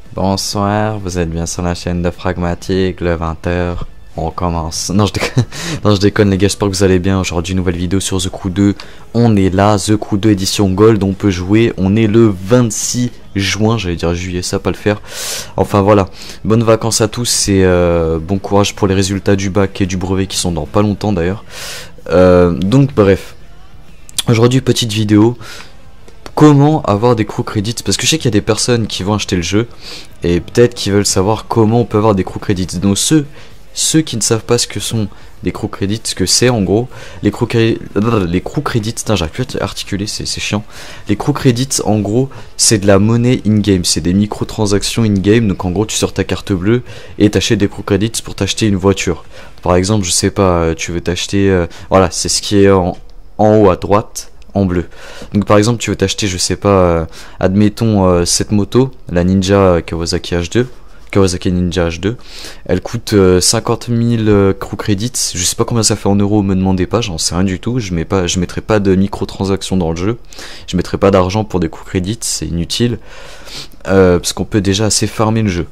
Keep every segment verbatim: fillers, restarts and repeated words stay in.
Bonsoir, vous êtes bien sur la chaîne de Fragmatique, le vingt heures, on commence. Non je déconne, non, je déconne les gars, j'espère que vous allez bien. Aujourd'hui nouvelle vidéo sur The Crew deux, on est là, The Crew deux édition Gold, on peut jouer, on est le vingt-six juin, j'allais dire juillet, ça va pas le faire. Enfin voilà, bonnes vacances à tous et euh, bon courage pour les résultats du bac et du brevet qui sont dans pas longtemps d'ailleurs. Euh, donc bref, aujourd'hui petite vidéo. Comment avoir des crew credits, parce que je sais qu'il y a des personnes qui vont acheter le jeu et peut-être qui veulent savoir comment on peut avoir des crew credits. Donc ceux, ceux qui ne savent pas ce que sont des crew credits, ce que c'est en gros, les crew, les crew credits, j'arrive plus à articuler, c'est chiant. Les crew credits en gros c'est de la monnaie in-game, c'est des microtransactions in-game, donc en gros tu sors ta carte bleue et t'achètes des crew credits pour t'acheter une voiture. Par exemple je sais pas, tu veux t'acheter, euh, voilà c'est ce qui est en, en haut à droite. En bleu. Donc par exemple tu veux t'acheter je sais pas euh, admettons euh, cette moto, la Ninja Kawasaki H deux, Kawasaki Ninja H deux, elle coûte euh, cinquante mille euh, crew credits, je sais pas combien ça fait en euros, me demandez pas, j'en sais rien du tout, je mets pas, je mettrai pas de microtransactions dans le jeu, je mettrai pas d'argent pour des crew credits, c'est inutile, euh, parce qu'on peut déjà assez farmer le jeu.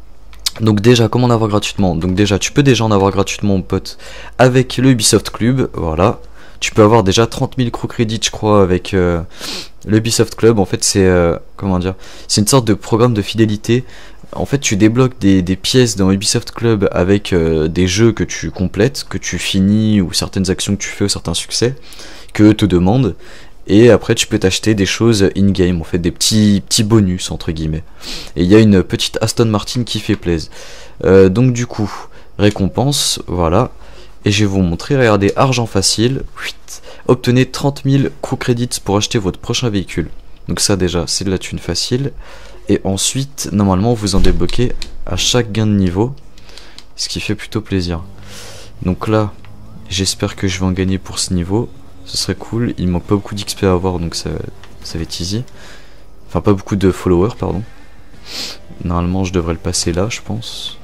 Donc déjà, comment en avoir gratuitement? Donc déjà, tu peux déjà en avoir gratuitement mon pote avec le Ubisoft Club, voilà. Tu peux avoir déjà trente mille crew credits je crois avec euh, le Ubisoft Club. En fait c'est euh, comment dire, c'est une sorte de programme de fidélité. En fait tu débloques des, des pièces dans Ubisoft Club avec euh, des jeux que tu complètes, que tu finis, ou certaines actions que tu fais ou certains succès que eux te demandent. Et après tu peux t'acheter des choses in-game, en fait des petits, petits bonus entre guillemets. Et il y a une petite Aston Martin qui fait plaisir. Euh, donc du coup, récompense, voilà. Et je vais vous montrer, regardez, argent facile, obtenez trente mille crew credits pour acheter votre prochain véhicule. Donc ça déjà, c'est de la thune facile. Et ensuite, normalement, vous en débloquez à chaque gain de niveau, ce qui fait plutôt plaisir. Donc là, j'espère que je vais en gagner pour ce niveau, ce serait cool. Il manque pas beaucoup d'X P à avoir, donc ça, ça va être easy. Enfin, pas beaucoup de followers, pardon. Normalement, je devrais le passer là, je pense.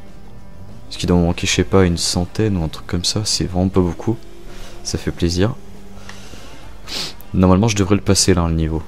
Parce qu'il doit manquer, je sais pas, une centaine ou un truc comme ça, c'est vraiment pas beaucoup. Ça fait plaisir. Normalement, je devrais le passer là, le niveau.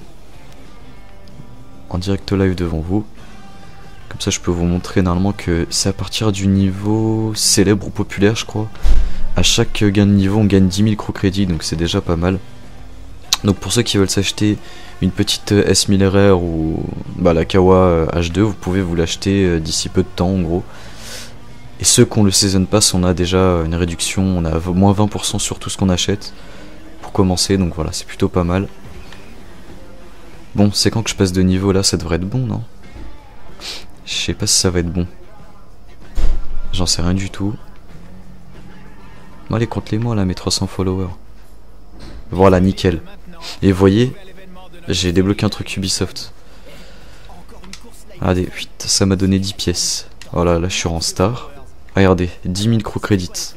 En direct live devant vous. Comme ça, je peux vous montrer normalement que c'est à partir du niveau célèbre ou populaire, je crois. À chaque gain de niveau, on gagne dix mille crew credits, donc c'est déjà pas mal. Donc pour ceux qui veulent s'acheter une petite S mille R R ou bah, la Kawa H deux, vous pouvez vous l'acheter d'ici peu de temps, en gros. Et ceux qui ont le Season Pass, on a déjà une réduction, on a moins vingt pour cent sur tout ce qu'on achète pour commencer, donc voilà, c'est plutôt pas mal. Bon, c'est quand que je passe de niveau là, ça devrait être bon, non? Je sais pas si ça va être bon. J'en sais rien du tout. Bon, allez, compte-les-moi là, mes trois cents followers. Voilà, nickel. Et vous voyez, j'ai débloqué un truc Ubisoft. Regardez, ça m'a donné dix pièces. Voilà, là je suis en star. Regardez, dix mille crew credits.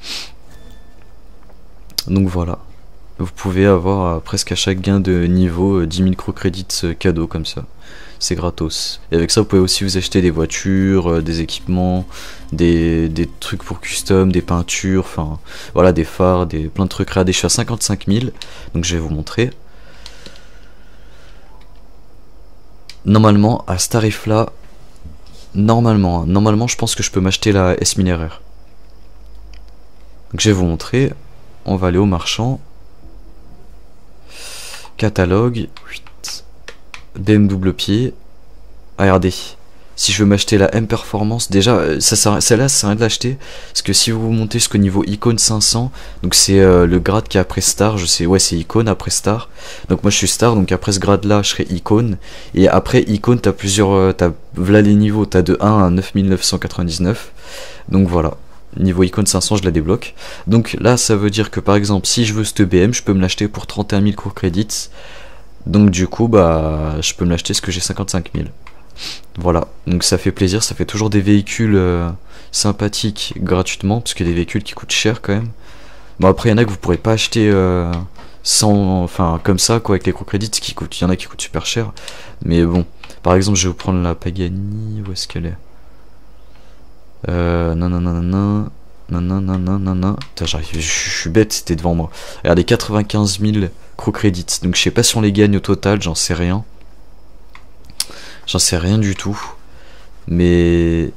Donc voilà. Vous pouvez avoir euh, presque à chaque gain de niveau euh, dix mille crew credits euh, cadeau comme ça. C'est gratos. Et avec ça, vous pouvez aussi vous acheter des voitures, euh, des équipements, des, des trucs pour custom, des peintures, enfin voilà, des phares, des, plein de trucs. Regardez, je suis à cinquante-cinq mille. Donc je vais vous montrer. Normalement, à ce tarif là, Normalement, hein, normalement je pense que je peux m'acheter la S mille R R. Donc je vais vous montrer. On va aller au marchand. Catalogue. D M double pied. Ah, regardez. Si je veux m'acheter la M Performance, déjà, ça, ça, celle-là, ça sert à rien de l'acheter. Parce que si vous montez jusqu'au niveau icône cinq cents, donc c'est euh, le grade qui est après Star, je sais, ouais, c'est icône après Star. Donc moi je suis Star, donc après ce grade-là, je serai icône. Et après icône, t'as plusieurs, euh, t'as, voilà les niveaux, t'as de un à neuf mille neuf cent quatre-vingt-dix-neuf. Donc voilà. Niveau icône cinq cents, je la débloque. Donc là, ça veut dire que par exemple, si je veux cette B M, je peux me l'acheter pour trente et un mille crew credits. Donc du coup, bah, je peux me l'acheter parce que j'ai cinquante-cinq mille. Voilà, donc ça fait plaisir, ça fait toujours des véhicules euh, sympathiques gratuitement, parce que des véhicules qui coûtent cher quand même. Bon après il y en a que vous pourrez pas acheter euh, sans, enfin comme ça quoi, avec les crew credits qui coûtent, il y en a qui coûtent super cher. Mais bon, par exemple je vais vous prendre la Pagani, où est-ce qu'elle est, Euh, non non non non non non non non non non non, putain j'arrive, je suis bête, c'était devant moi. Regardez, quatre-vingt-quinze mille crew credits, donc je sais pas si on les gagne au total, j'en sais rien. J'en sais rien du tout. mais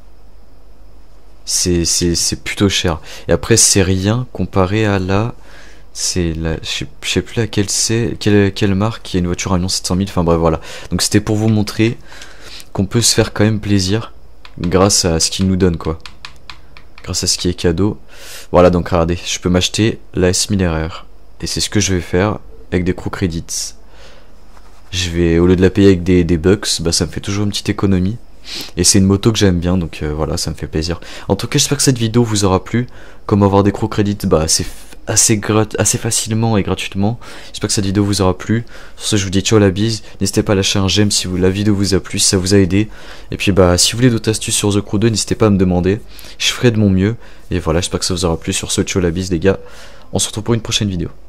c'est c'est c'est plutôt cher. Et après c'est rien comparé à la, c'est la, je sais, je sais plus laquelle c'est, quelle quelle marque qui a une voiture à un million sept cent mille. Enfin bref voilà. Donc c'était pour vous montrer qu'on peut se faire quand même plaisir grâce à ce qu'il nous donne quoi. Grâce à ce qui est cadeau. Voilà, donc regardez, je peux m'acheter la S mille R R. Et c'est ce que je vais faire avec des Crew Credits. Je vais, au lieu de la payer avec des, des bucks, bah ça me fait toujours une petite économie. Et c'est une moto que j'aime bien, donc euh, voilà, ça me fait plaisir. En tout cas, j'espère que cette vidéo vous aura plu. Comme avoir des Crew Credits, bah c'est assez, assez facilement et gratuitement. J'espère que cette vidéo vous aura plu. Sur ce, je vous dis ciao la bise. N'hésitez pas à lâcher un j'aime si vous, la vidéo vous a plu, si ça vous a aidé. Et puis bah si vous voulez d'autres astuces sur The Crew deux, n'hésitez pas à me demander. Je ferai de mon mieux. Et voilà, j'espère que ça vous aura plu. Sur ce, ciao la bise les gars. On se retrouve pour une prochaine vidéo.